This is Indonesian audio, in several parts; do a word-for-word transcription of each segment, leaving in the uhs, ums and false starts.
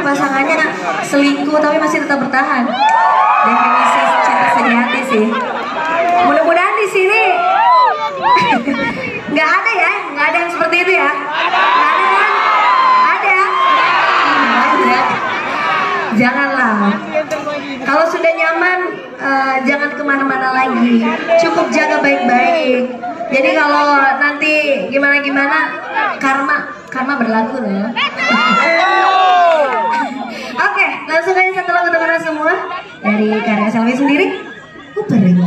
pasangannya selingkuh tapi masih tetap bertahan. Definisi cinta sejati sih. Mudah-mudahan di sini nggak ada ya, nggak ada yang seperti itu ya. Nggak ada kan? Ada. Ada. Janganlah. Kalau sudah nyaman, uh, jangan kemana-mana lagi. Cukup jaga baik-baik. Jadi kalau nanti gimana-gimana, karma, karma berlaku loh. Oke, langsung aja satu lagu teman-teman semua dari karya Selvi sendiri. Kupering.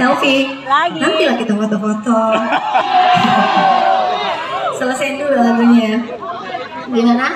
selfie. Lagi. Nanti lah kita foto-foto. Selesaiin dulu lagunya. Gimana?